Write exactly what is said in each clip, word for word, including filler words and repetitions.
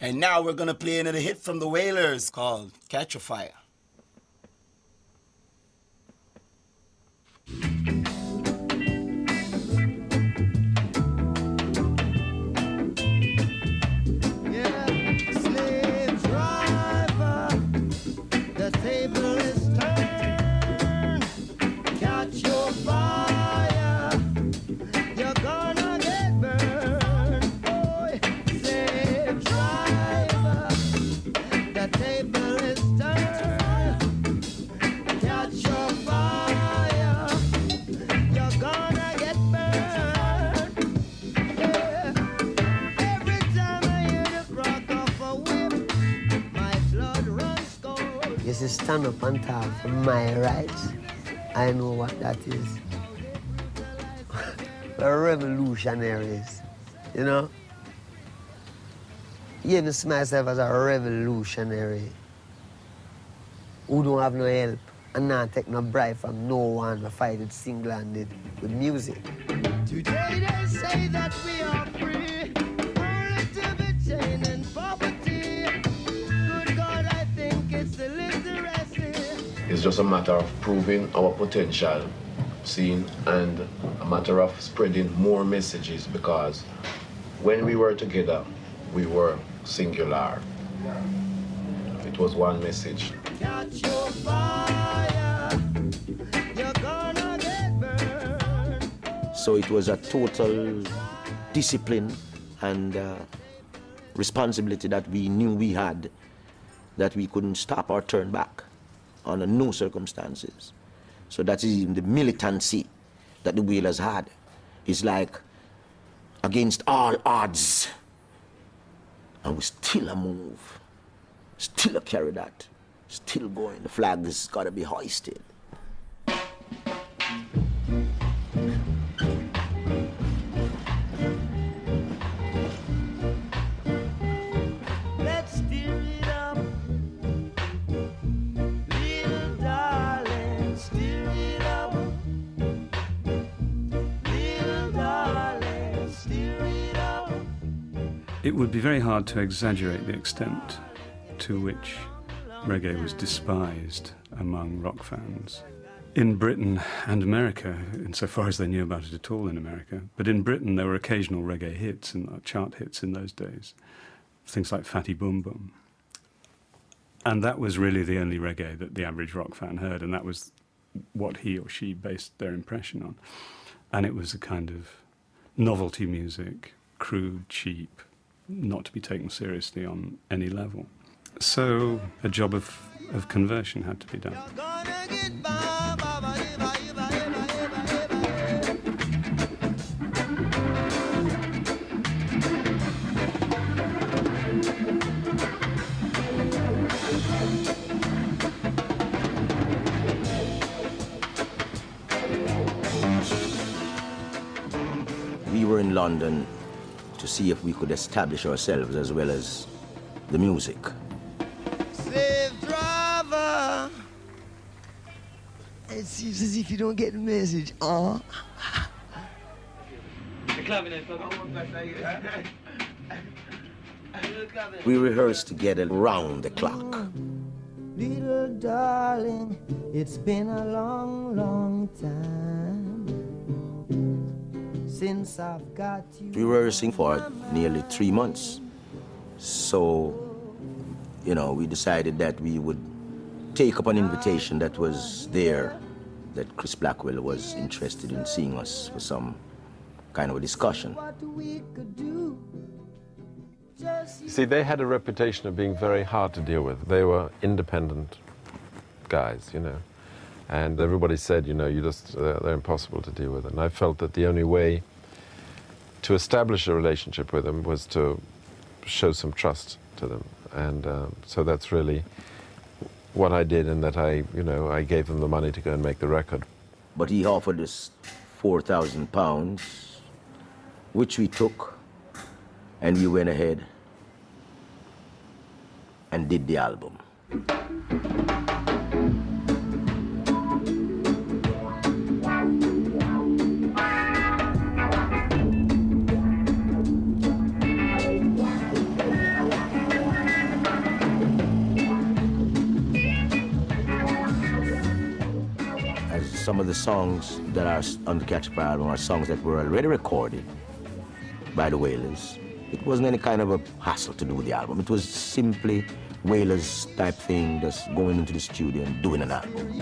And now we're gonna play another hit from the Wailers called Catch a Fire. To stand up and talk for my rights. I know what that is. We're revolutionaries, you know? Yeah, I see myself as a revolutionary who don't have no help and not take no bribe from no one to fight it single-handed with music. Today they say that we are free, only to be chained in poverty. Good God, I think it's the It's just a matter of proving our potential, seeing, and a matter of spreading more messages, because when we were together, we were singular. It was one message. Catch your fire, you're gonna get burned. So it was a total discipline and uh, responsibility that we knew we had, that we couldn't stop or turn back under no circumstances. So that is the militancy that the Wailers had. It's like against all odds. And we still a move, still a carry that, still going. The flag has got to be hoisted. It would be very hard to exaggerate the extent to which reggae was despised among rock fans. In Britain and America, insofar as they knew about it at all in America, but in Britain there were occasional reggae hits and chart hits in those days, things like Fatty Boom Boom. And that was really the only reggae that the average rock fan heard, and that was what he or she based their impression on. And it was a kind of novelty music, crude, cheap, not to be taken seriously on any level. So a job of, of conversion had to be done. We were in London to see if we could establish ourselves as well as the music. Safe driver. It seems as if you don't get the message, huh? We rehearsed together round the clock. Little darling, it's been a long, long time since I've got you. We were rehearsing for nearly three months. So, you know, we decided that we would take up an invitation that was there, that Chris Blackwell was interested in seeing us for some kind of a discussion. You see, they had a reputation of being very hard to deal with. They were independent guys, you know, and everybody said, you know, you just, uh, they're impossible to deal with. And I felt that the only way to establish a relationship with them was to show some trust to them. And uh, so that's really what I did, and that I, you know, I gave them the money to go and make the record. But he offered us four thousand pounds, which we took, and we went ahead and did the album. because some of the songs that are on the Catch a Fire album are songs that were already recorded by the Wailers. It wasn't any kind of a hassle to do with the album. It was simply Wailers type thing, just going into the studio and doing an album.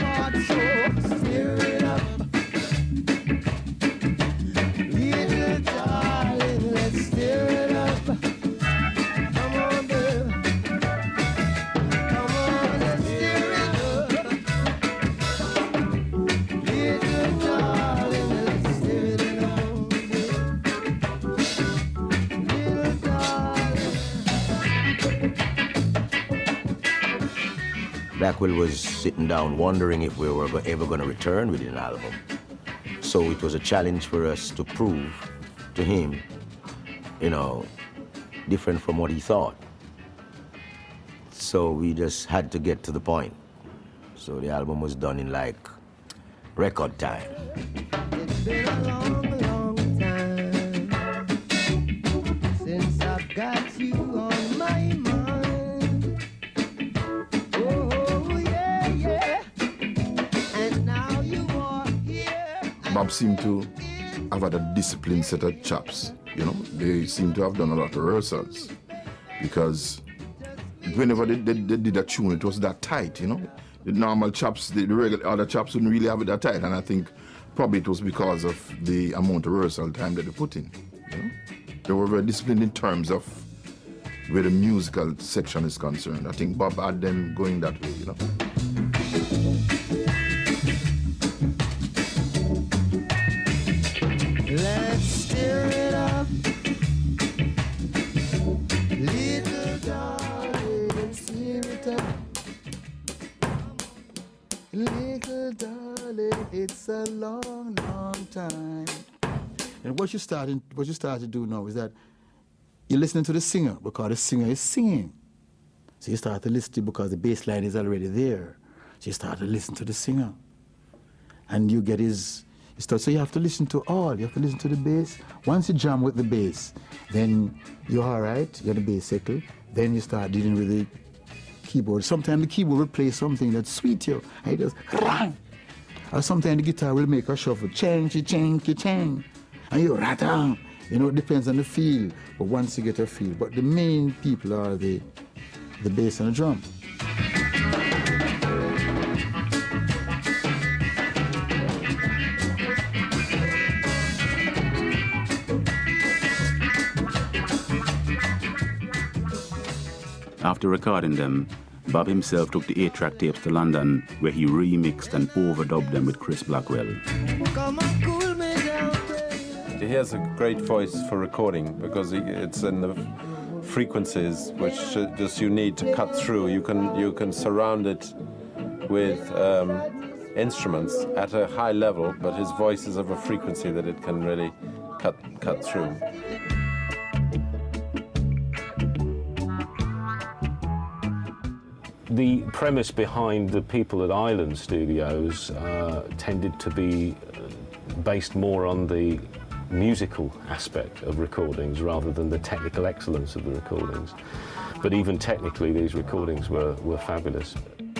Blackwell was sitting down wondering if we were ever going to return with an album. So it was a challenge for us to prove to him, you know, different from what he thought. So we just had to get to the point. So the album was done in like record time. It's been a long, long time since I've got you on my mind. Oh, yeah, yeah. And now you are here. Bob seemed to have had a disciplined set of chops, you know. They seem to have done a lot of rehearsals because whenever they, they, they did a tune, it was that tight, you know. The normal chops, the, the regular other chops wouldn't really have it that tight, and I think probably it was because of the amount of rehearsal time that they put in, you know. They were very disciplined in terms of where the musical section is concerned. I think Bob had them going that way, you know. Let's stir it up, little darling, stir it up. Little darling, it's a long, long time. And what you starting, what you start to do now is that you're listening to the singer because the singer is singing. So you start to listen to because the bass line is already there. So you start to listen to the singer. And you get his, you start, so you have to listen to all. You have to listen to the bass. Once you jam with the bass, then you're all right, you're the bass cycle. Then you start dealing with the keyboard. Sometimes the keyboard will play something that's sweet you. And it just, rang. Or sometimes the guitar will make a shuffle, chang, chang, chang. And you ratang. You know, it depends on the feel, but once you get a feel. But the main people are the, the bass and the drum. After recording them, Bob himself took the eight-track tapes to London, where he remixed and overdubbed them with Chris Blackwell. Come on, cool me down. He has a great voice for recording because he, it's in the frequencies which just you need to cut through. You can you can surround it with um, instruments at a high level, but his voice is of a frequency that it can really cut cut through. The premise behind the people at Island Studios uh, tended to be based more on the musical aspect of recordings rather than the technical excellence of the recordings. But even technically, these recordings were, were fabulous.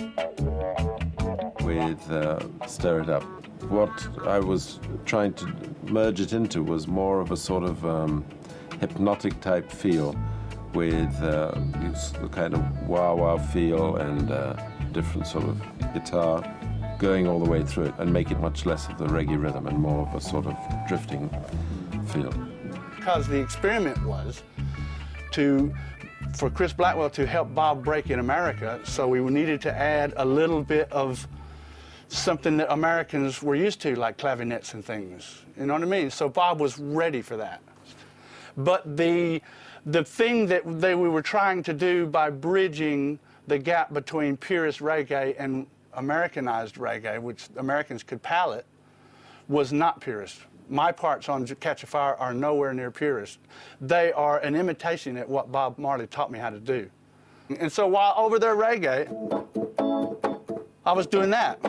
With uh, Stir It Up, what I was trying to merge it into was more of a sort of um, hypnotic type feel, with uh, the kind of wah-wah feel and uh, different sort of guitar going all the way through it, and make it much less of the reggae rhythm and more of a sort of drifting feel. Because the experiment was to, for Chris Blackwell to help Bob break in America, so we needed to add a little bit of something that Americans were used to, like clavinets and things. You know what I mean? So Bob was ready for that. But the The thing that they, we were trying to do by bridging the gap between purist reggae and Americanized reggae, which Americans could palate, was not purist. My parts on Catch a Fire are nowhere near purist. They are an imitation at what Bob Marley taught me how to do. And so while over there reggae, I was doing that.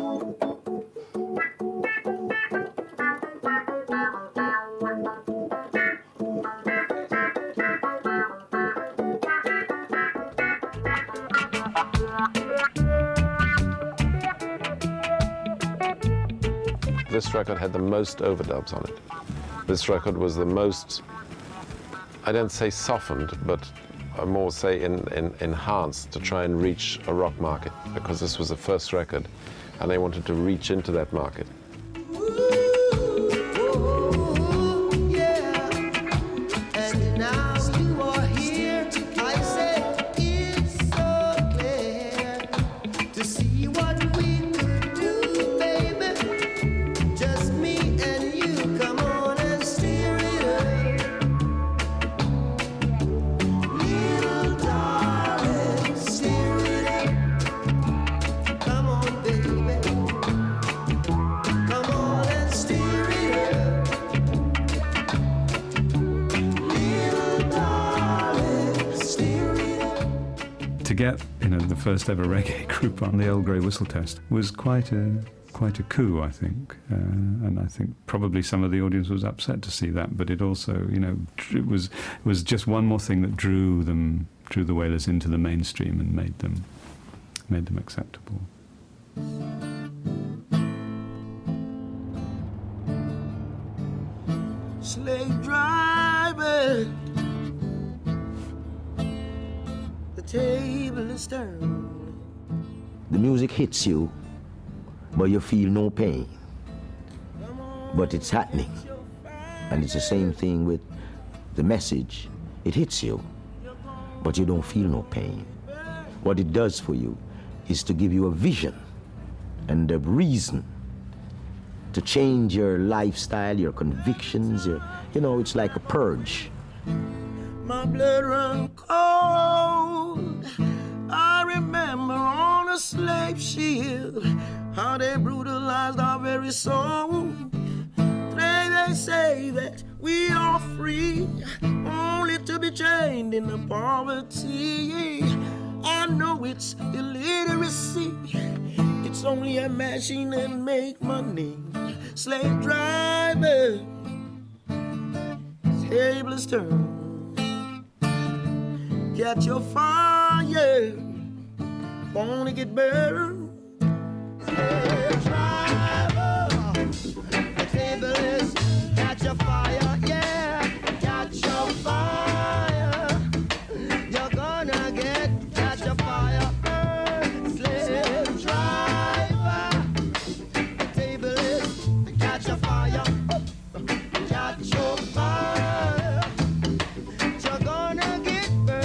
this record had the most overdubs on it. This record was the most, I don't say softened, but I more say in, in, enhanced to try and reach a rock market, because this was the first record and they wanted to reach into that market. Get, you know, the first ever reggae group on the Earl Grey Whistle Test was quite a quite a coup, I think, uh, and I think probably some of the audience was upset to see that. But it also, you know, it was it was just one more thing that drew them, drew the Wailers into the mainstream and made them made them acceptable. Slave driving. Table is turned. The music hits you, but you feel no pain. But it's happening. And it's the same thing with the message. It hits you, but you don't feel no pain. What it does for you is to give you a vision and a reason to change your lifestyle, your convictions. Your, you know, it's like a purge. My blood run cold. I remember on a slave ship how they brutalized our very soul. Today they say that we are free, only to be chained in the poverty. I know it's illiteracy. It's only a machine that make money. Slave driver, table is turned. Catch your fire, wanna get burned. Slave driver, the table is catch your fire, yeah, catch your fire. You're gonna get catch your fire. Slave driver, the table is catch your fire, catch your fire. You're gonna get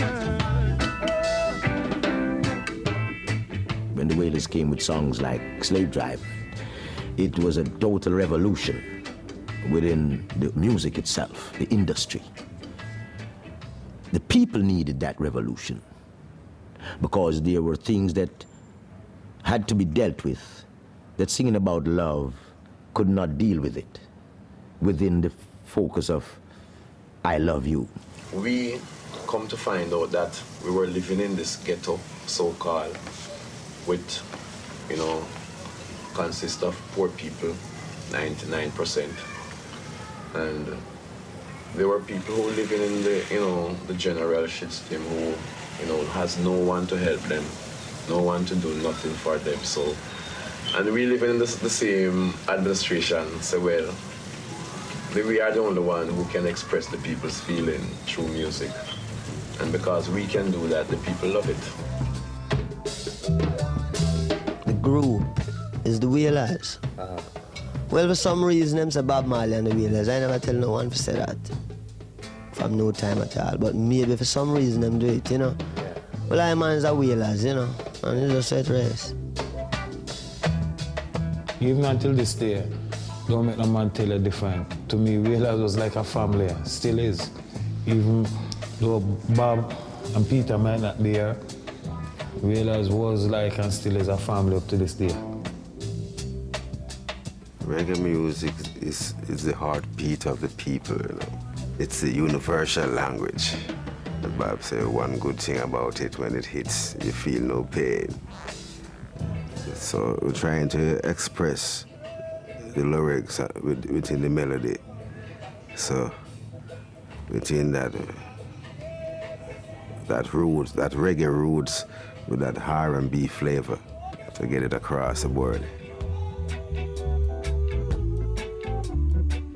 when the Wailers came with songs like Slave Driver, it was a total revolution within the music itself, the industry. The people needed that revolution because there were things that had to be dealt with, that singing about love could not deal with it within the focus of I love you. We come to find out that we were living in this ghetto, so-called, with, you know, consist of poor people, ninety-nine percent. And there were people who living in the, you know, the general shit stream who, you know, has no one to help them, no one to do nothing for them. So, and we live in this, the same administration, so well, we are the only one who can express the people's feeling through music. And because we can do that, the people love it. The group is the Wailers. Uh-huh. Well, for some reason, them say Bob Marley and the Wailers. I never tell no one to say that from no time at all. But maybe for some reason, them do it, you know. Yeah. Well, I man's the Wailers, you know, and it's just set race. Even until this day, don't make no man tell you different. To me, Wailers was like a family, still is. Even though Bob and Peter might not be here, Wailers was like and still is a family up to this day. Reggae music is, is the heartbeat of the people, you know. It's the universal language. The Bob said one good thing about it, when it hits, you feel no pain. So we're trying to express the lyrics within the melody. So within that, that roots, that reggae roots with that R and B flavor to get it across the board.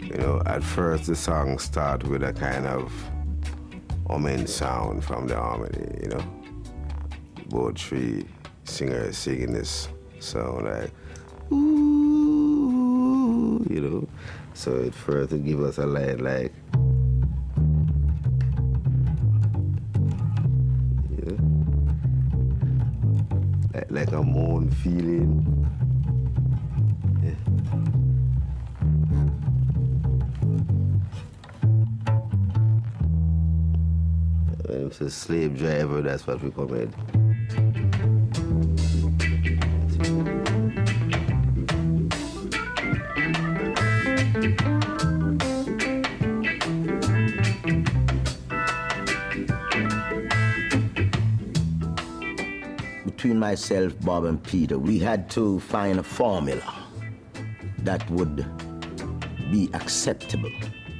You know, at first the song started with a kind of humming sound from the harmony, you know. Both three singers singing this sound like, ooh, you know. So at first it give us a line like, you know, like, like a moan feeling. When it's a slave driver, that's what we call it. Between myself, Bob, and Peter, we had to find a formula that would be acceptable.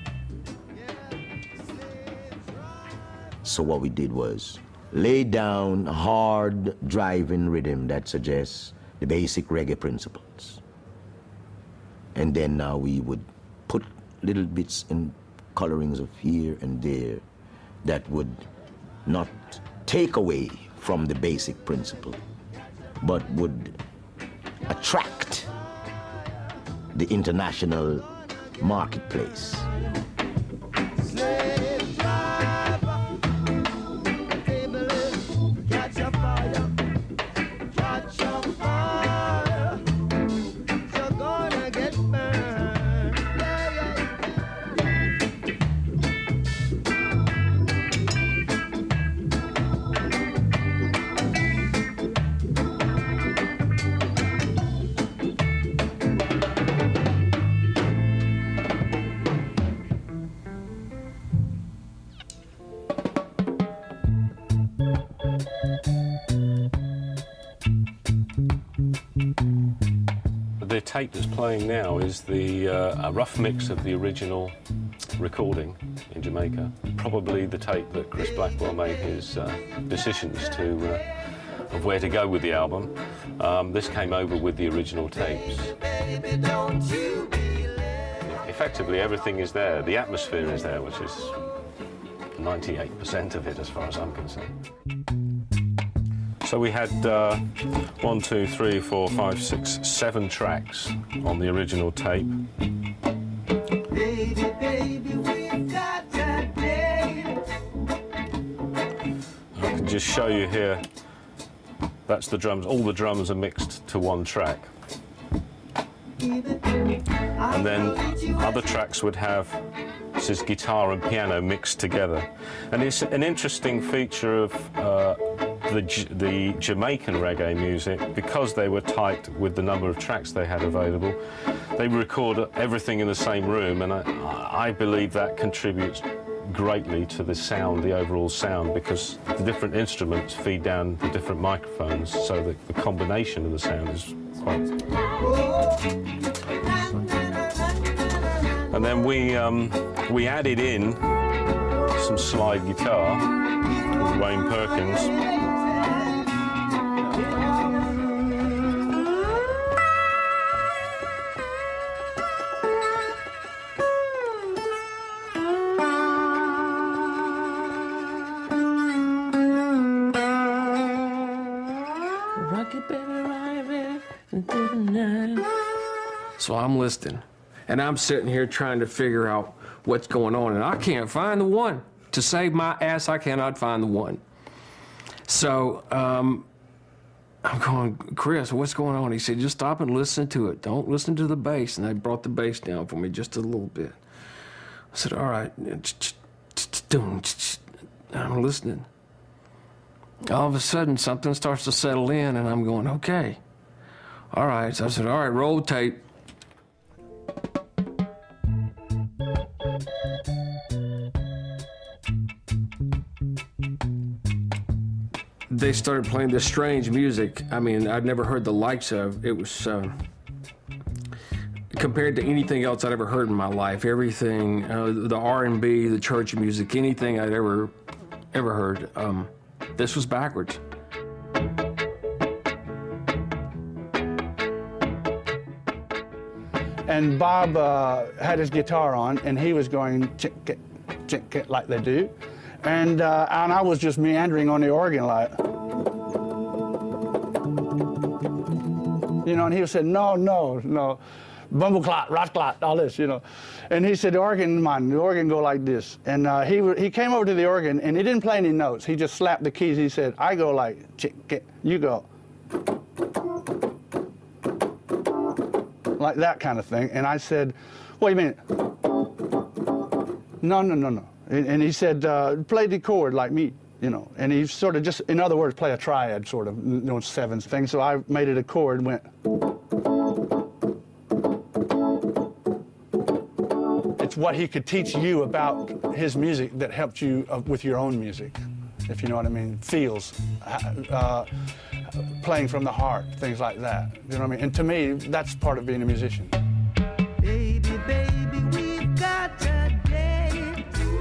So what we did was lay down a hard driving rhythm that suggests the basic reggae principles. And then now we would put little bits and colorings of here and there that would not take away from the basic principle, but would attract the international marketplace. The tape that's playing now is the uh, a rough mix of the original recording in Jamaica. Probably the tape that Chris Blackwell made his uh, decisions to uh, of where to go with the album. Um, this came over with the original tapes. Effectively, everything is there. The atmosphere is there, which is ninety-eight percent of it, as far as I'm concerned. So we had uh, one, two, three, four, five, six, seven tracks on the original tape. Baby, baby, we've got that day. I can just show you here. That's the drums. All the drums are mixed to one track. And then other tracks would have, this is guitar and piano mixed together. And it's an interesting feature of uh, the, the Jamaican reggae music, because they were tight with the number of tracks they had available. They record everything in the same room, and I, I believe that contributes greatly to the sound, the overall sound, because the different instruments feed down the different microphones, so that the combination of the sound is quite... And then we, um, we added in some slide guitar with Wayne Perkins. So I'm listening, and I'm sitting here trying to figure out what's going on, and I can't find the one. To save my ass, I cannot find the one. So um, I'm going, Chris, what's going on? He said, just stop and listen to it. Don't listen to the bass. And they brought the bass down for me just a little bit. I said, all right. I'm listening. All of a sudden, something starts to settle in, and I'm going, okay. All right. So I said, all right, roll tape. They started playing this strange music. I mean, I'd never heard the likes of. It was uh, compared to anything else I'd ever heard in my life. Everything, uh, the R and B, the church music, anything I'd ever, ever heard. Um, this was backwards. And Bob uh, had his guitar on, and he was going chick, chick, like they do. And, uh, and I was just meandering on the organ like, you know, and he said, no, no, no, bumbleclot, rotclot, all this, you know. And he said, the organ, man, the organ go like this. And uh, he, he came over to the organ, and he didn't play any notes. He just slapped the keys. He said, I go like, chick, you go. Like that kind of thing. And I said, wait a minute. No, no, no, no. And, and he said, uh, play the chord like me, you know. And he sort of just, in other words, play a triad, sort of, you know, seventh thing. So I made it a chord and went. It's what he could teach you about his music that helped you uh, with your own music, if you know what I mean. Feels, uh, playing from the heart, things like that. You know what I mean? And to me, that's part of being a musician. Baby, baby, we've got a date.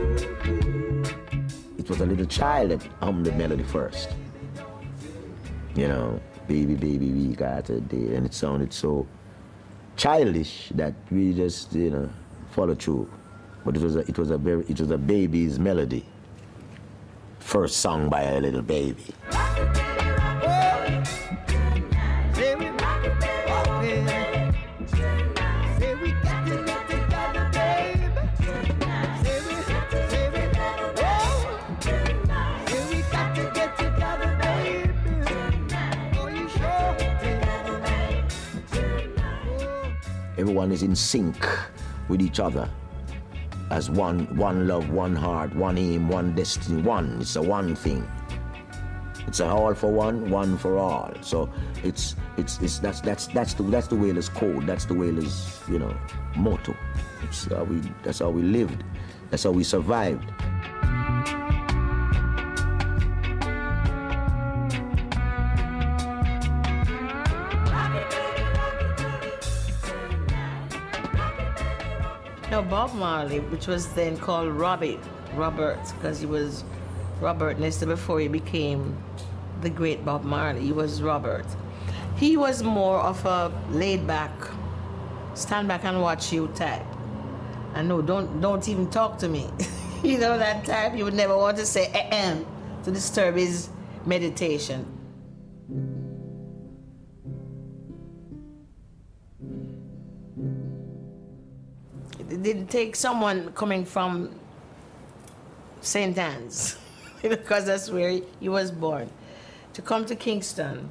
It was a little child that hummed the melody first. You know, baby, baby, we got a date. And it sounded so childish that we just, you know, followed through. But it was a, it was a very, it was a baby's melody. First sung by a little baby. Everyone is in sync with each other as one, one love, one heart, one aim, one destiny, one. It's a one thing. It's a all for one, one for all. So it's it's it's that's that's that's the that's the Wailers code. That's the Wailers, you know, motto. It's how we that's how we lived. That's how we survived. No, Bob Marley, which was then called Robbie, Robert, because he was Robert Nesta before he became the great Bob Marley. He was Robert. He was more of a laid-back, stand back and watch you type. And no, don't don't even talk to me. You know that type. You would never want to say "ahem" to disturb his meditation. It didn't take someone coming from Saint Anne's, because that's where he, he was born, to come to Kingston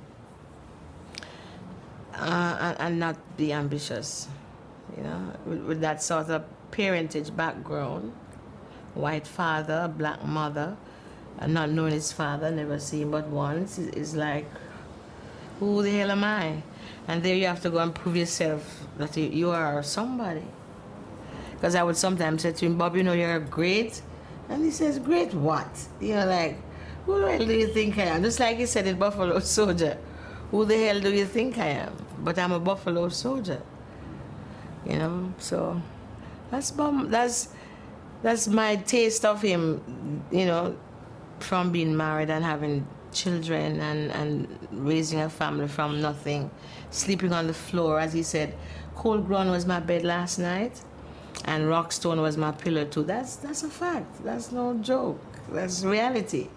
uh, and, and not be ambitious, you know, with, with that sort of parentage background, white father, black mother, and not knowing his father, never seen but once, is like, who the hell am I? And there you have to go and prove yourself that you, you are somebody. Because I would sometimes say to him, Bob, you know, you're great. And he says, great what? You know, like, who the hell do you think I am? Just like he said in Buffalo Soldier, who the hell do you think I am? But I'm a Buffalo Soldier. You know, so that's, that's, that's my taste of him, you know, from being married and having children and, and raising a family from nothing, sleeping on the floor. As he said, cold ground was my bed last night. And Rockstone was my pillar too. That's that's a fact. That's no joke. That's reality.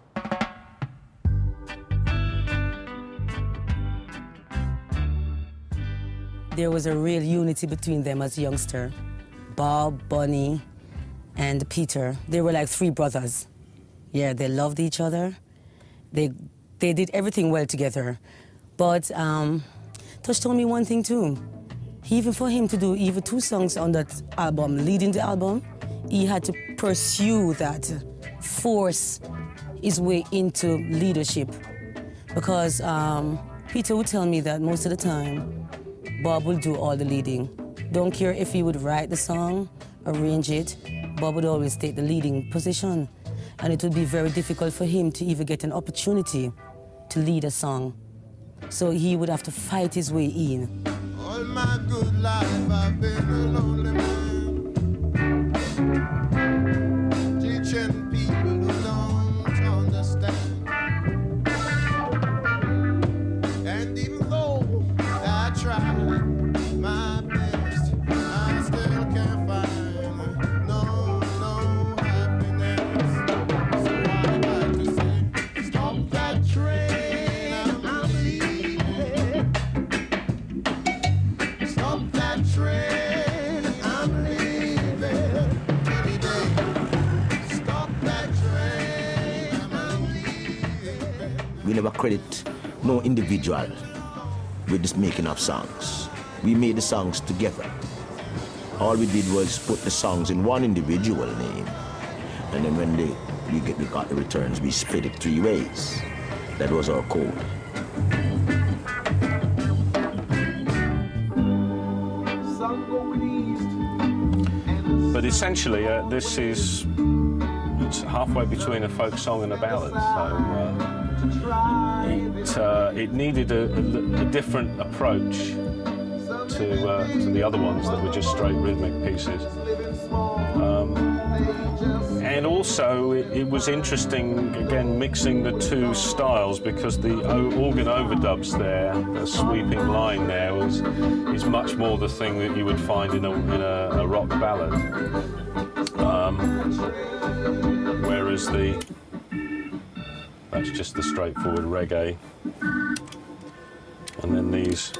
There was a real unity between them as a youngster. Bob, Bunny, and Peter. They were like three brothers. Yeah, they loved each other. They they did everything well together. But um, Touch told me one thing too. Even for him to do even two songs on that album, leading the album, he had to pursue that, force his way into leadership. Because um, Peter would tell me that most of the time, Bob will do all the leading. Don't care if he would write the song, arrange it, Bob would always take the leading position. And it would be very difficult for him to even get an opportunity to lead a song. So he would have to fight his way in. All my good life I've been a lonely man, teaching people who don't understand. And even though I tried my best, never credit no individual with this making of songs. We made the songs together. All we did was put the songs in one individual name. And then when they, we, get, we got the returns, we split it three ways. That was our code. But essentially, uh, this is it's halfway between a folk song and a ballad. So uh, it, uh, it needed a, a, a different approach to, uh, to the other ones that were just straight rhythmic pieces. Um, and also, it, it was interesting, again, mixing the two styles, because the o organ overdubs there, the sweeping line there, was, is much more the thing that you would find in a, in a, a rock ballad. Um, whereas the, that's just the straightforward reggae. And then these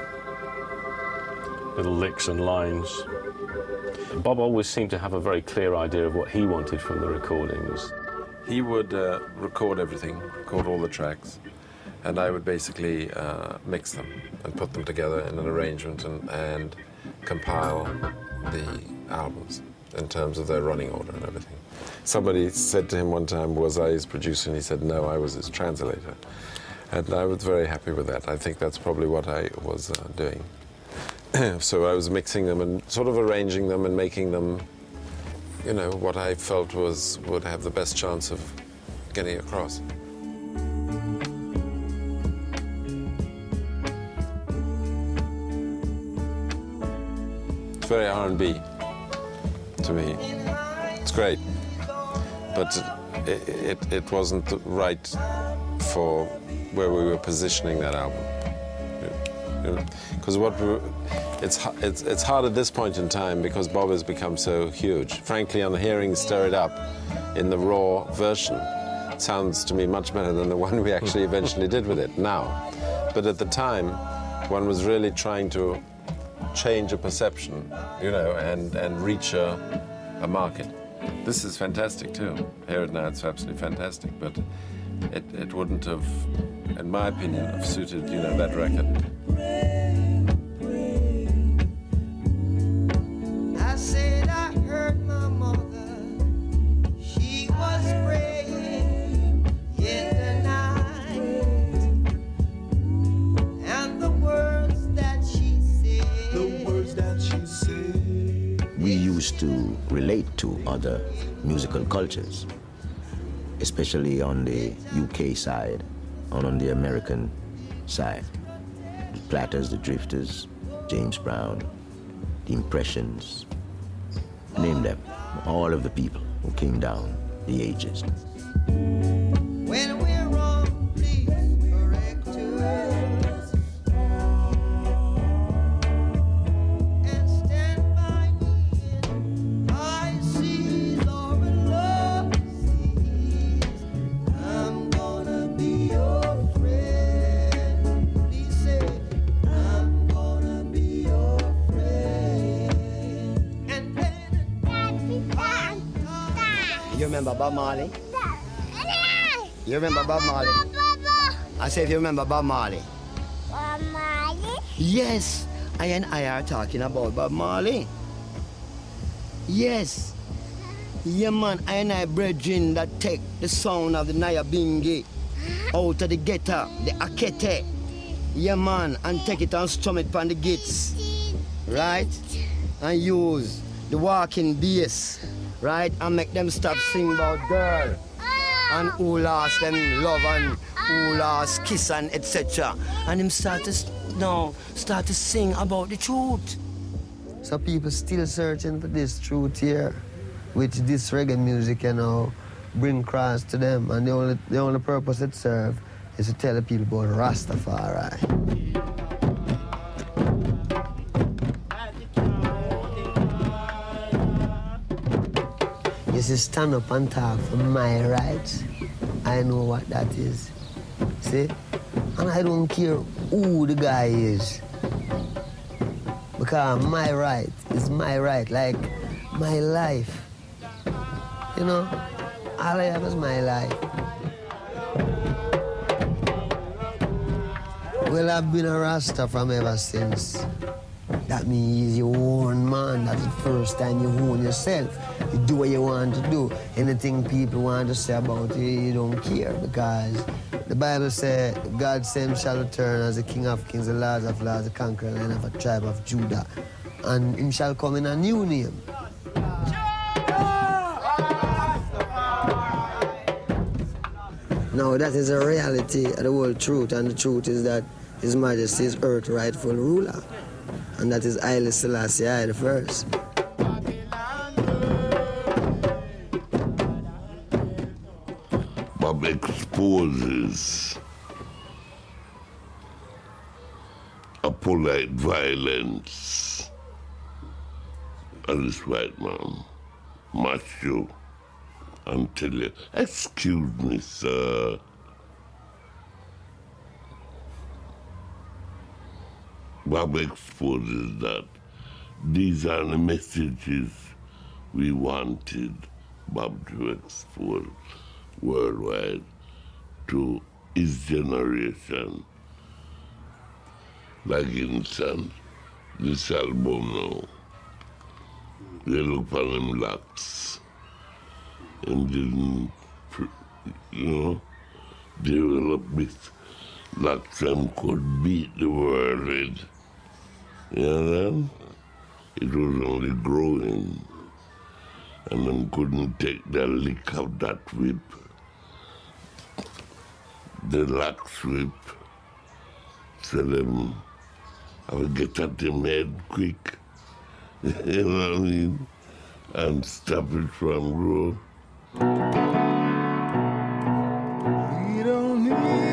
little licks and lines. Bob always seemed to have a very clear idea of what he wanted from the recordings. He would uh, record everything, record all the tracks, and I would basically uh, mix them and put them together in an arrangement and, and compile the albums in terms of their running order and everything. Somebody said to him one time, was I his producer? And he said, no, I was his translator. And I was very happy with that. I think that's probably what I was uh, doing. So I was mixing them and sort of arranging them and making them, you know, what I felt was would have the best chance of getting across. It's very R and B to me. It's great, but it, it, it wasn't right for where we were positioning that album. Because what we, it's, it's it's hard at this point in time because Bob has become so huge. Frankly, on hearing Stir It Up in the raw version, it sounds to me much better than the one we actually eventually did with it now. But at the time, one was really trying to change a perception, you know, and and reach a, a market. This is fantastic too. Hear it now, it's absolutely fantastic. But it it wouldn't have, in my opinion, have suited, you know, that record. I said I heard my mother, she was praying in the night, and the words that she said, the words that she said. We used to relate to other musical cultures, especially on the U K side and on the American side. The Platters, the Drifters, James Brown, the Impressions, name them, all of the people who came down the ages. When we're wrong, please correct us and stand by me in high seas or in low seas. I'm gonna be your friend. Please say, I'm gonna be your friend. And You remember Bob Marley? You remember Bob Marley? I say if you remember Bob Marley. Bob Marley? Yes, I and I are talking about Bob Marley. Yes. Yeah man, I and I brethren that take the sound of the Nyabingi out of the guitar, the akete. Yeah man, and take it and strum it on the gits. Right? And use the walking bass. Right? And make them stop sing about girl. And who lost them love and who lost kiss and et cetera. And him start to now start to sing about the truth. So people still searching for this truth here, which this reggae music, you know, bring across to them. And the only the only purpose it serves is to tell the people about Rastafari. You see, stand up and talk for my rights. I know what that is. See? And I don't care who the guy is. Because my right is my right, like my life. You know? All I have is my life. Well, I've been a Rasta from ever since. That means you own man. That's the first time you own yourself. You do what you want to do. Anything people want to say about you, you don't care, because the Bible says, God same shall return as the King of Kings, the Lord of Lords, the conqueror line of a tribe of Judah. And him shall come in a new name. Now that is a reality of the whole truth, and the truth is that His Majesty is earth's rightful ruler, and that is Haile Selassie I the First. Bob exposes a polite violence of this white man, macho, and tell you, excuse me, sir. Bob exposes that these are the messages we wanted Bob to expose worldwide to his generation. Like instance, this album now, they look for them locks and didn't, you know, develop this locks them could beat the world with. You know, it was only growing, and them couldn't take the lick of that whip, the lax whip, so them I would get at him head quick, you know what I mean, and stop it from growing. We don't need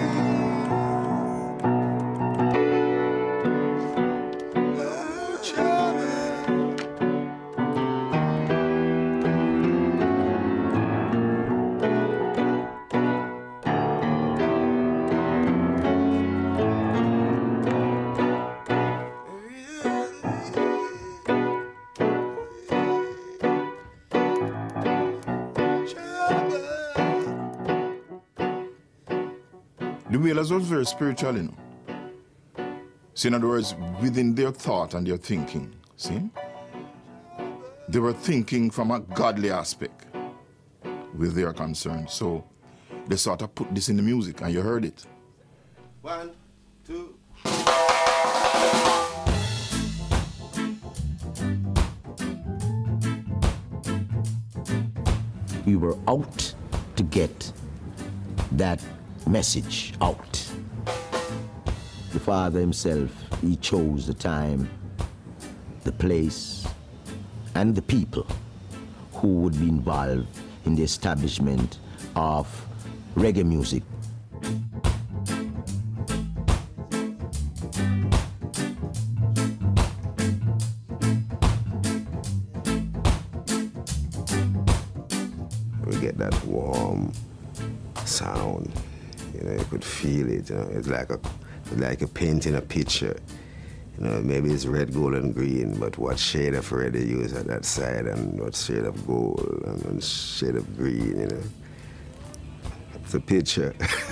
The Wailers was very spiritual, you know. See, in other words, within their thought and their thinking, see? They were thinking from a godly aspect with their concern. So they sort of put this in the music, and you heard it. One, two. We were out to get that message out. The Father himself, he chose the time, the place, and the people who would be involved in the establishment of reggae music. We get that warm sound. You know, you could feel it. You know, it's like a, like a painting a picture. You know, maybe it's red, gold, and green, but what shade of red they use at that side, and what shade of gold, and what shade of green. You know, it's a picture.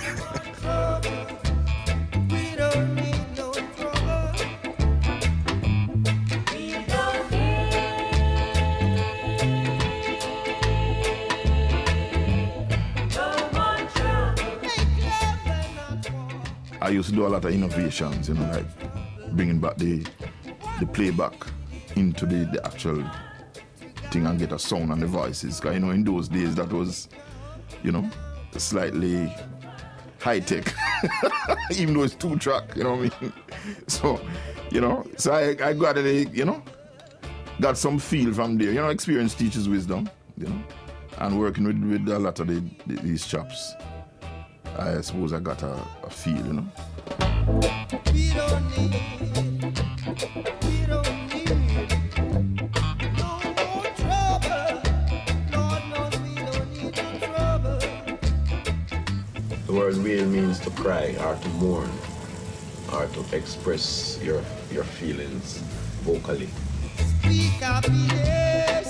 I used to do a lot of innovations, you know, like bringing back the the playback into the, the actual thing and get a sound and the voices. Because, you know, in those days that was, you know, slightly high-tech, even though it's two-track, you know what I mean? So, you know, so I, I got a, you know, got some feel from there. You know, experience teaches wisdom, you know, and working with, with a lot of the, the, these chaps. I suppose I got a, a feel, you know. We don't need, we don't need no more trouble. Lord knows we don't need no trouble. The word wail means to cry or to mourn or to express your your feelings vocally. Speak happiness.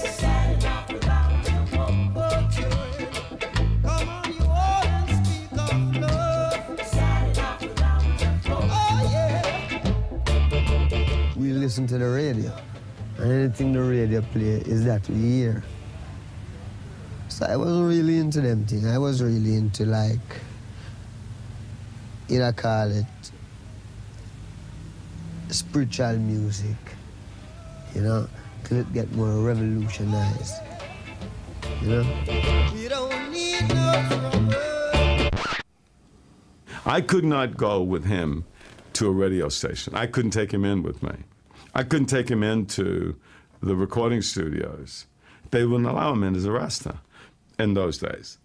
Come on, you all, and speak of love. Oh, radio. And anything the radio play is that we hear. So I wasn't really into them things. I was really into like, you know, call it spiritual music, you know, till it get more revolutionized, you know. You don't need no trouble. I could not go with him to a radio station. I couldn't take him in with me. I couldn't take him into the recording studios. They wouldn't allow him in as a Rasta in those days.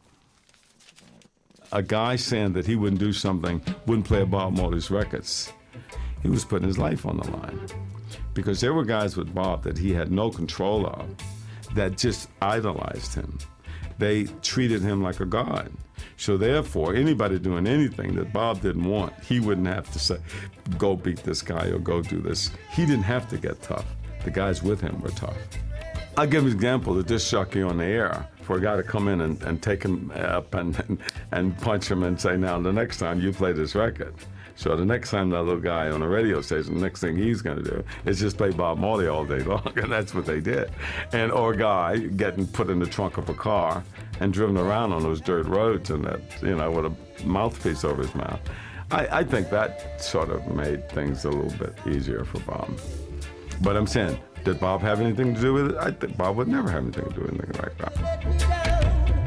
A guy saying that he wouldn't do something, wouldn't play Bob Marley's records, he was putting his life on the line. Because there were guys with Bob that he had no control of that just idolized him. They treated him like a god. So therefore, anybody doing anything that Bob didn't want, he wouldn't have to say, go beat this guy or go do this. He didn't have to get tough. The guys with him were tough. I'll give an example of this jockey on the air for a guy to come in and, and take him up and, and, and punch him and say, now, the next time you play this record. So the next time that little guy on a radio station, the next thing he's going to do is just play Bob Marley all day long, and that's what they did. And or a guy getting put in the trunk of a car and driven around on those dirt roads and that, you know, with a mouthpiece over his mouth. I, I think that sort of made things a little bit easier for Bob. But I'm saying, did Bob have anything to do with it? I think Bob would never have anything to do with anything like that.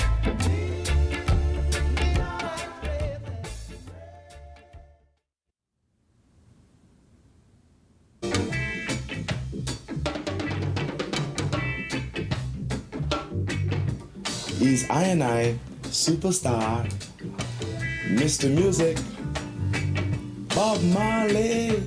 He's I and I, superstar, Mister Music, Bob Marley.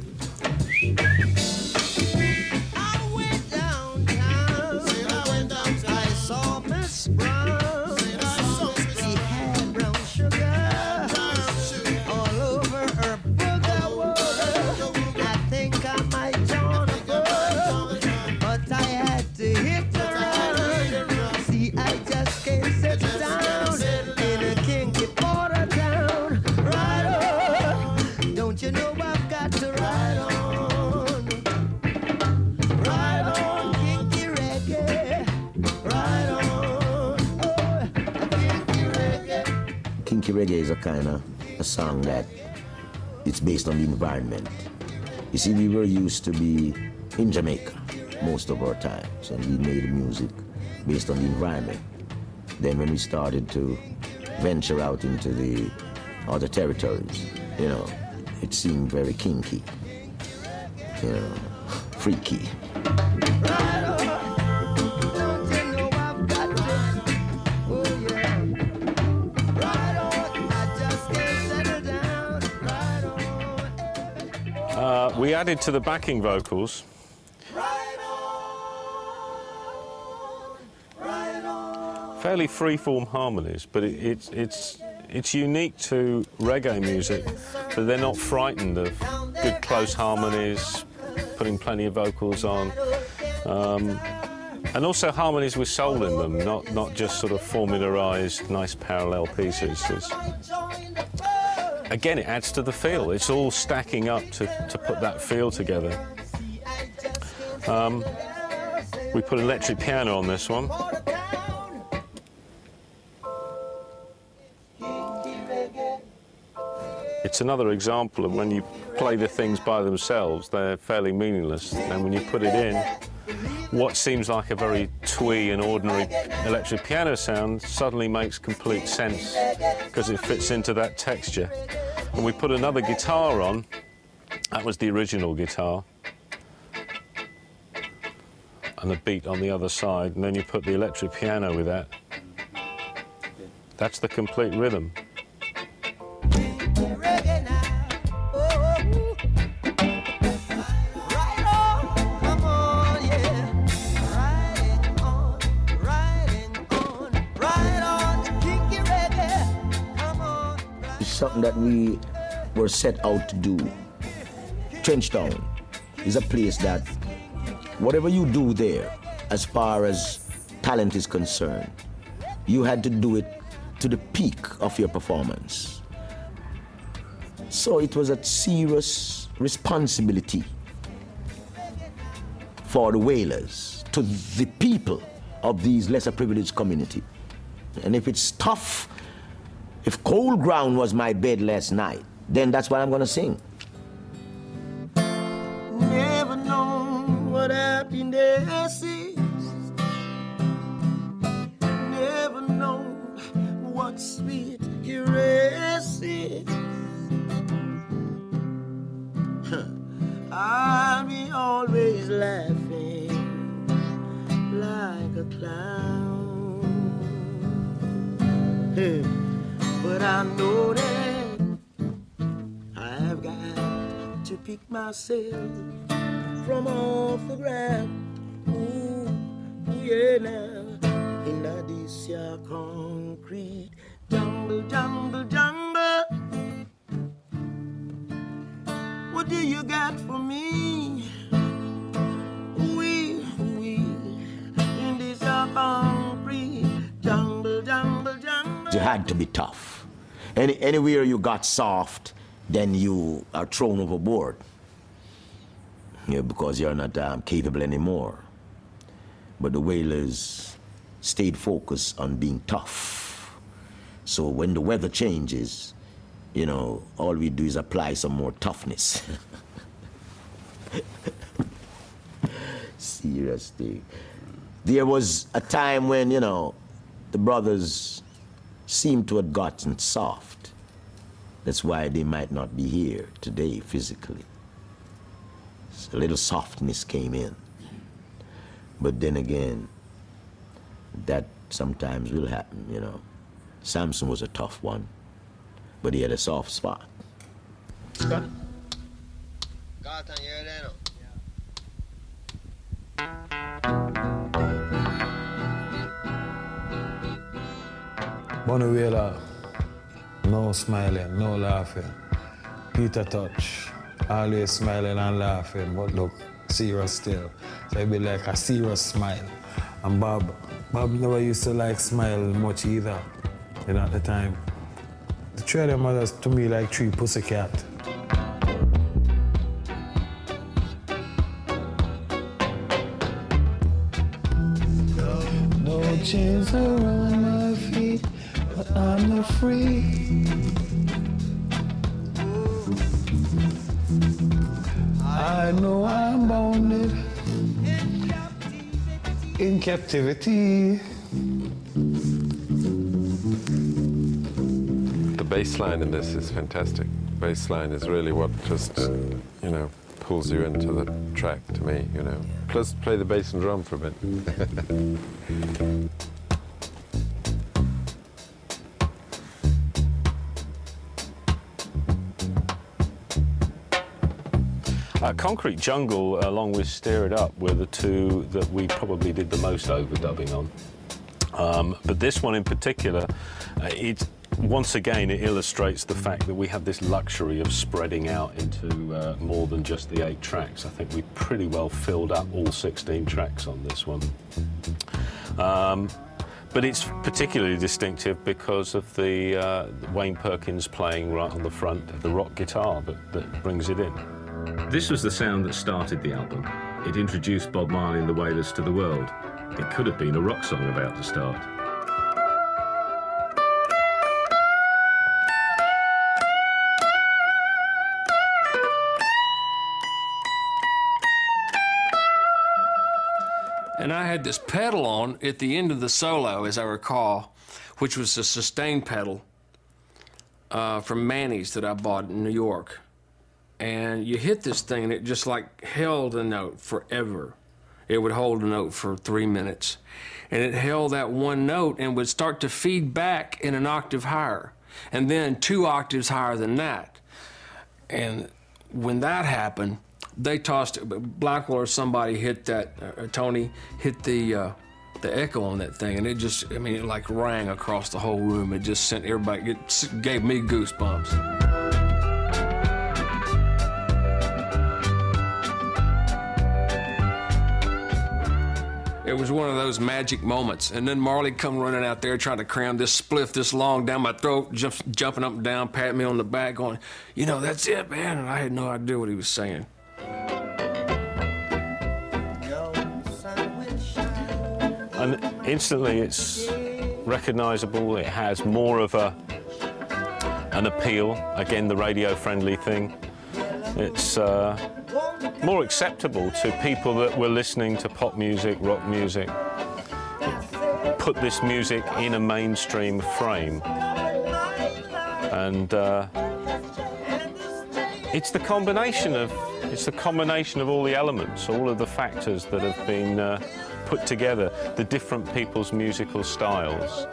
I went downtown, I went downtown, I saw Miss Brown, she had brown sugar, all over her booger. I think I might join a girl, but I had to hit her run. See, I just can't sit down in a kinky border town. Right on, don't you know I've got to ride on, ride on, kinky reggae, ride on, oh, kinky reggae. Kinky reggae is a kind of a song that it's based on the environment. You see, we were used to be in Jamaica most of our times, and we made music based on the environment. Then when we started to venture out into the other territories, you know, it seemed very kinky, you know, freaky. Uh, we added to the backing vocals fairly free-form harmonies, but it, it's it's it's unique to reggae music that they're not frightened of good close harmonies, putting plenty of vocals on, um, and also harmonies with soul in them, not not just sort of formularized nice parallel pieces. It's, again, it adds to the feel. It's all stacking up to to put that feel together. Um, we put electric piano on this one. It's another example of when you play the things by themselves, they're fairly meaningless. And when you put it in, what seems like a very twee and ordinary electric piano sound suddenly makes complete sense because it fits into that texture. And we put another guitar on. That was the original guitar. And a beat on the other side. And then you put the electric piano with that. That's the complete rhythm. Something that we were set out to do. Trenchtown is a place that whatever you do there, as far as talent is concerned, you had to do it to the peak of your performance. So it was a serious responsibility for the Wailers, to the people of these lesser privileged community. And if it's tough, if cold ground was my bed last night, then that's what I'm gonna sing. Never known what happiness is. Never known what sweet caress is. I'll be always laughing like a clown. Hey, but I know that I've got to pick myself from off the ground. Ooh, ooh yeah, now in this here concrete jungle, jungle, jungle. What do you got for me? We, we, in this here concrete jungle, jungle, jungle. You had to be tough. Any, anywhere you got soft, then you are thrown overboard. Yeah, because you're not um, capable anymore. But the Wailers stayed focused on being tough. So when the weather changes, you know, all we do is apply some more toughness. Seriously. There was a time when, you know, the brothers seemed to have gotten soft. That's why they might not be here today physically. So a little softness came in. But then again, that sometimes will happen, you know. Samson was a tough one, but he had a soft spot. Scott? God, can you hear that? Bunny Wailer, no smiling, no laughing. Peter Tosh, always smiling and laughing, but look, serious still. So it'd be like a serious smile. And Bob, Bob never used to like smile much either, you know, at the time. The three of them mothers to me like three pussycat. No chains around my feet, but I'm not free. I know I'm bounded in captivity. The bass line in this is fantastic. Bass line is really what just, you know, pulls you into the track to me, you know. Plus, play the bass and drum for a bit. Uh, Concrete Jungle, along with Stir It Up, were the two that we probably did the most overdubbing on. Um, but this one in particular, uh, it once again it illustrates the fact that we have this luxury of spreading out into uh, more than just the eight tracks. I think we pretty well filled up all sixteen tracks on this one. Um, but it's particularly distinctive because of the uh, Wayne Perkins playing right on the front, the rock guitar that, that brings it in. This was the sound that started the album. It introduced Bob Marley and the Wailers to the world. It could have been a rock song about to start. And I had this pedal on at the end of the solo, as I recall, which was a sustain pedal uh, from Manny's that I bought in New York. And you hit this thing and it just like held a note forever. It would hold a note for three minutes. And it held that one note and would start to feed back in an octave higher. And then two octaves higher than that. And when that happened, they tossed, Blackwell or somebody hit that, uh, Tony hit the, uh, the echo on that thing. And it just, I mean, it like rang across the whole room. It just sent everybody, it gave me goosebumps. It was one of those magic moments. And then Marley come running out there trying to cram this spliff this long down my throat, jump, jumping up and down, patting me on the back, going, you know, that's it, man. And I had no idea what he was saying. Yo, and instantly it's recognisable. It has more of a an appeal. Again, the radio-friendly thing. It's uh, more acceptable to people that were listening to pop music, rock music. Put this music in a mainstream frame, and uh, it's the combination of it's the combination of all the elements, all of the factors that have been uh, put together, the different people's musical styles.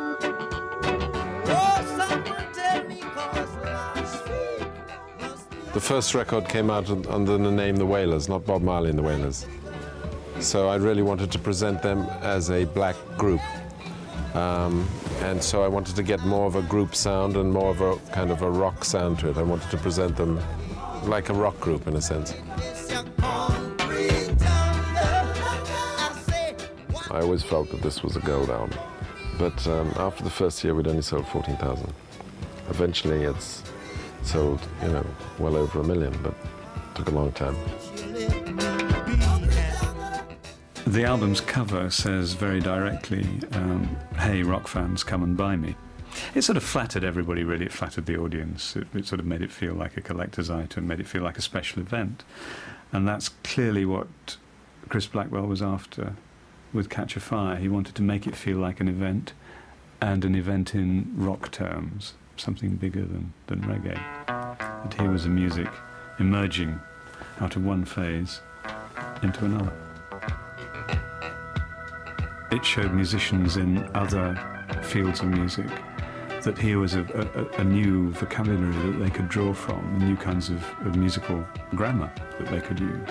The first record came out under the name The Wailers, not Bob Marley and the Wailers. So I really wanted to present them as a black group. Um, and so I wanted to get more of a group sound and more of a kind of a rock sound to it. I wanted to present them like a rock group in a sense. I always felt that this was a gold album. But um, after the first year, we'd only sold fourteen thousand. Eventually, it's sold, you know, well over a million, but it took a long time. The album's cover says very directly, um, hey, rock fans, come and buy me. It sort of flattered everybody, really. It flattered the audience. It, it sort of made it feel like a collector's item, made it feel like a special event. And that's clearly what Chris Blackwell was after with Catch a Fire. He wanted to make it feel like an event, and an event in rock terms, something bigger than, than reggae. And here was the music emerging out of one phase into another. It showed musicians in other fields of music that here was a, a, a new vocabulary that they could draw from, new kinds of, of musical grammar that they could use.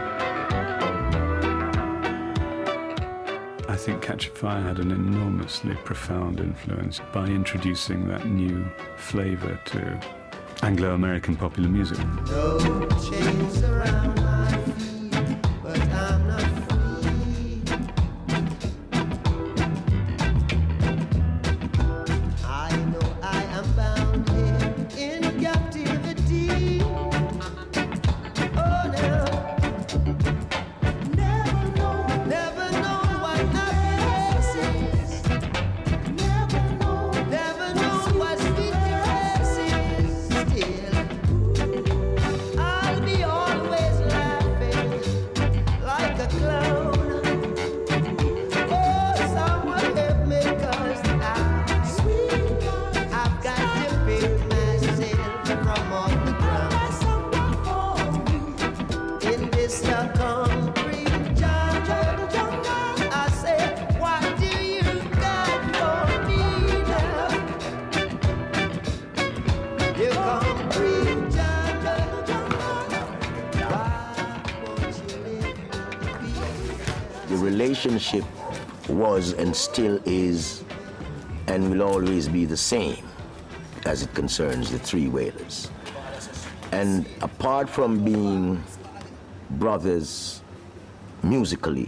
I think Catch a Fire had an enormously profound influence by introducing that new flavour to Anglo-American popular music. No chains around my feet, but I'm not free. I know I am bound here in captivity. Oh no, never know, never know what happiness is. Never know, never know what sweetness is. Still, I'll be always laughing like a clown. Oh, someone help me, 'cause I, I've got to pick myself from off the ground. In this uh, concrete jungle, I say, what do you got for me now? You concrete The relationship was and still is and will always be the same as it concerns the three Wailers. And apart from being brothers musically,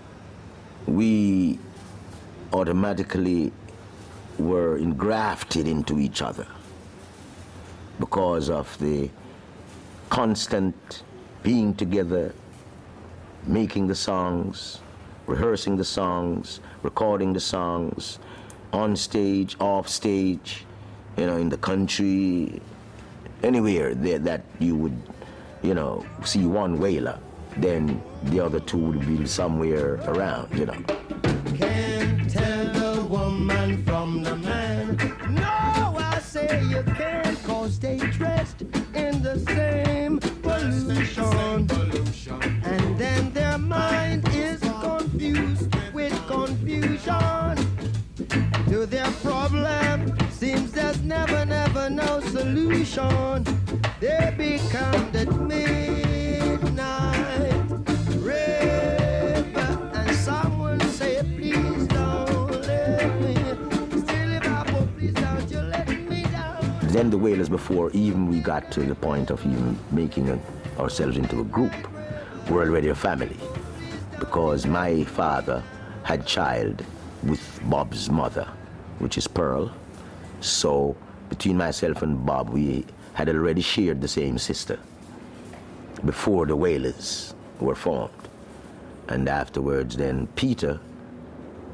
we automatically were engrafted into each other because of the constant being together, making the songs, rehearsing the songs, recording the songs, on stage, off stage, you know, in the country, anywhere there that you would, you know, see one Wailer, then the other two would be somewhere around, you know. Can't tell a woman from the man. No, I say you can't, 'cause they dressed in the same pollution. And then their mind is confused with confusion. To their problem seems there's never, never no solution. They become at midnight river, and someone say, please don't let me. Still, if I go, please don't you let me down. Then the Wailers, before even we got to the point of even making a, ourselves into a group, were already a family, because my father had child with Bob's mother, which is Pearl. So between myself and Bob, we had already shared the same sister before the Wailers were formed. And afterwards then Peter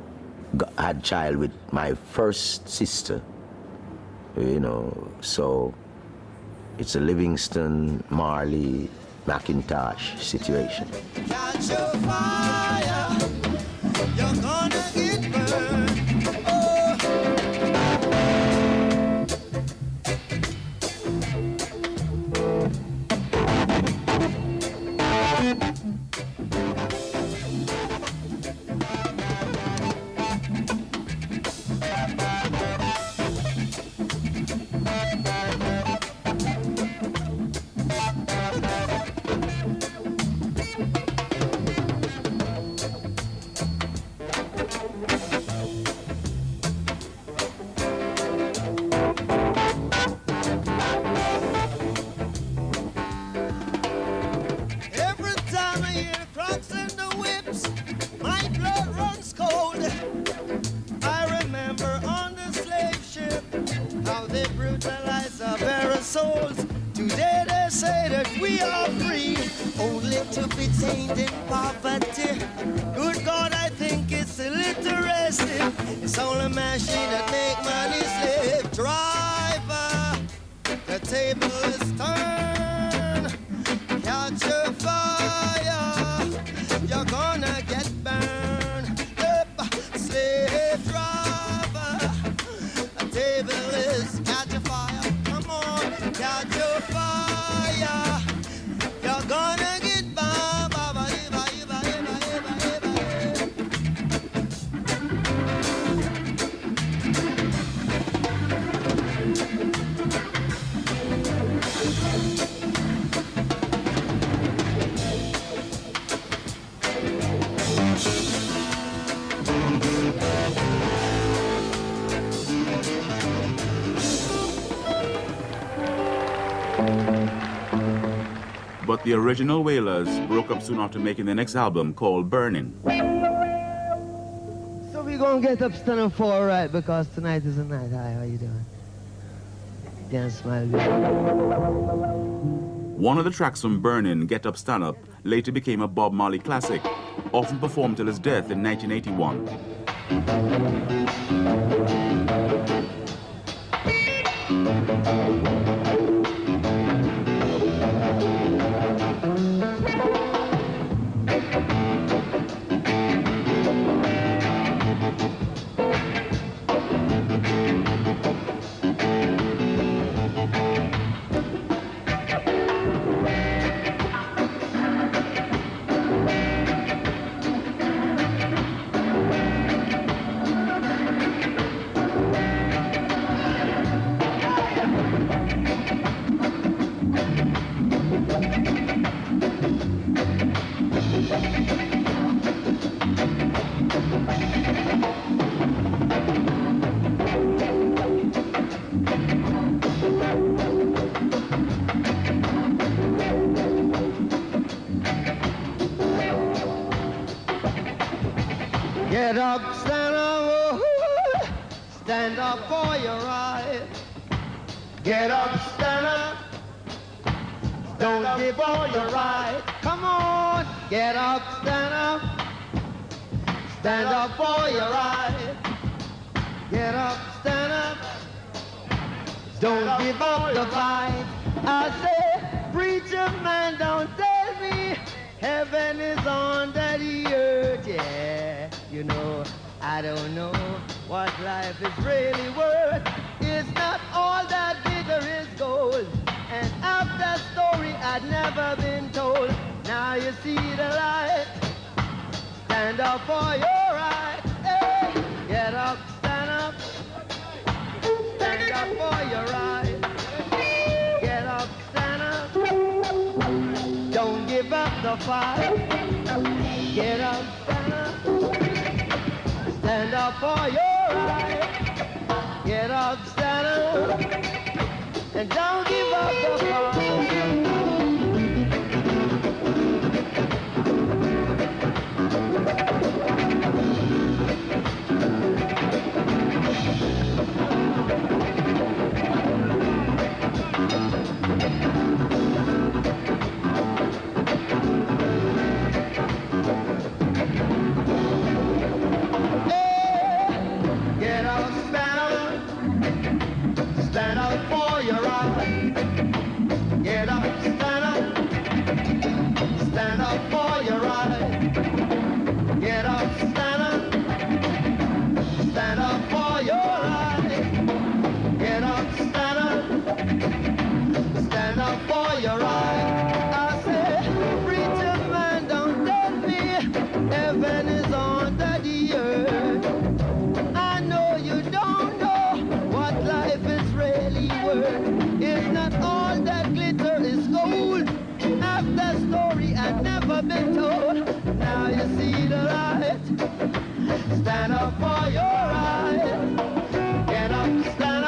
got, had child with my first sister, you know, so it's a Livingston, Marley, McIntosh situation. Catch your fire, you're gonna get burned. Oh. Every time I hear clocks and the whips, my blood runs cold. I remember on the slave ship how they brutalize our very souls. Today they say that we are free, only to be tainted in poverty. Good God, I think it's illiteracy. It's only machine that make money slave driver. The table is turned. Catch your fire, you're gonna get burned. Yep, slave driver, the table is catch your fire. Come on, catch your fire, you're gonna get burned. Ba, ba, ba, ba, ba, ba, ba, ba, ba. But the original Wailers broke up soon after making their next album called Burning. So we gonna get up, stand up for alright, because tonight is a night. Hi, how you doing? Dance, smile, baby. One of the tracks from Burning, Get Up Stand Up, later became a Bob Marley classic, often performed till his death in nineteen eighty-one. Get up, stand up, oh, stand up for your right. Get up, stand up, don't give all your right. Come on, get up, stand up, stand up for your right. Get up, stand up, don't give up the fight. I say, preacher man, don't tell me heaven is under the earth, yeah. You know, I don't know what life is really worth. It's not all that glitter is gold. And after that story I'd never been told. Now you see the light. Stand up for your right. Hey, get up, stand up. Stand up for your right. Get up, stand up. Don't give up the fight. Get up, stand up. Stand up for your right. Get up, stand up. And don't give up the fight. stand up for your right. Get up, stand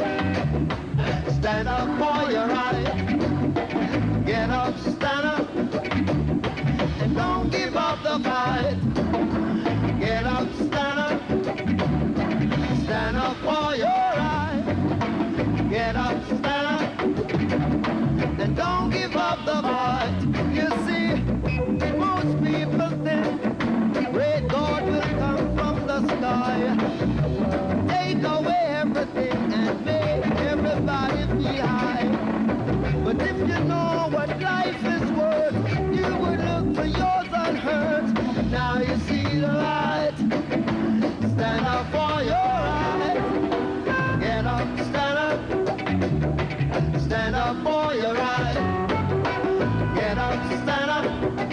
up, stand up for your right. Get up, stand up, and don't give up the fight. Get up, stand up, stand up for your right. Get up, stand up, and don't give up the fight. You see, most people think great God will come from the sky, take away everything and make everybody feel high. But if you know what life is worth, you would look for yours unhurt. Now you see the light. Stand up for your right. Get up, stand up. Stand up for your right. Get up, stand up.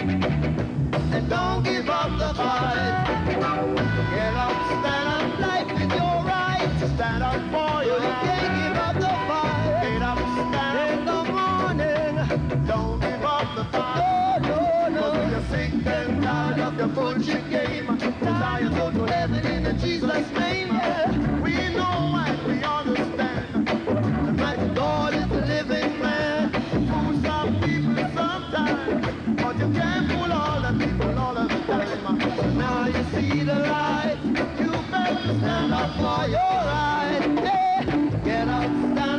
And don't give up the fight. Get up, stand up. Life is your right. Stand up for your right. You can't give up the fight. Get up, stand up. In the morning, don't give up the fight. No, no, no. Cause you're sick and tired of your bullshit game. Desire to go to heaven in the Jesus name. Yeah. We know and we understand. The mighty God is the living man. Fool some people sometimes, but you can't fool all the people all of the time. Now you see the light. You better stand up for your right. Yeah. Get up, stand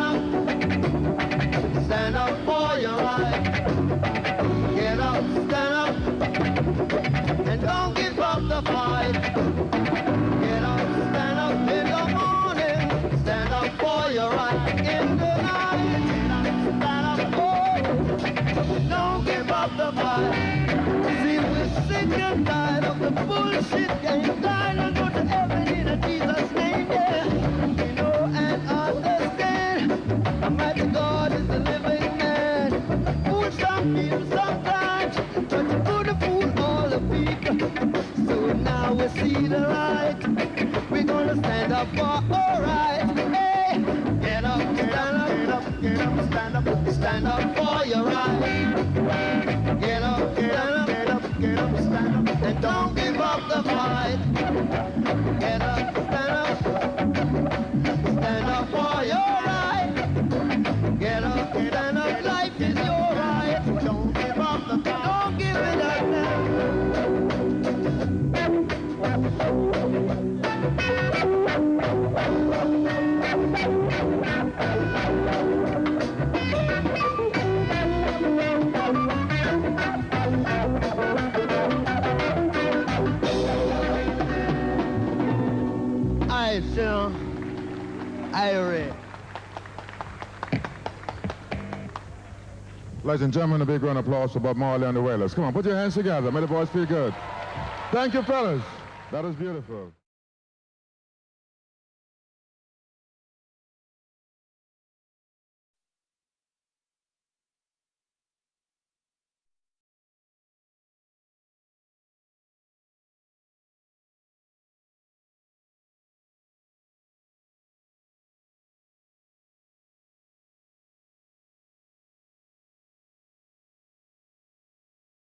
up. Stand up for your right. Get up, stand up. And don't give up the fight. Get up, stand up in the morning. Stand up for your right in the night. Stand up, oh, don't give up the fight. See, we're sick and tired of the bullshit game. Tired to go to heaven in a Jesus name, yeah. We know and understand. Almighty God is the living man. Fool some people sometimes, but you couldn't fool all the people. So now we see the light. We're gonna stand up for all right. Hey, get up, stand up, get up, get up, stand up, stand up for your right. Get up, stand up, get up, get up, stand up, and don't give up the fight. Get up, stand up, stand up for your right. Get up, stand up, life is your right. Don't give up the fight. Don't give it up now. I still, I read. Ladies and gentlemen, a big round of applause for Bob Marley and the Wailers. Come on, put your hands together. May the boys feel good. Thank you, fellas. That was beautiful.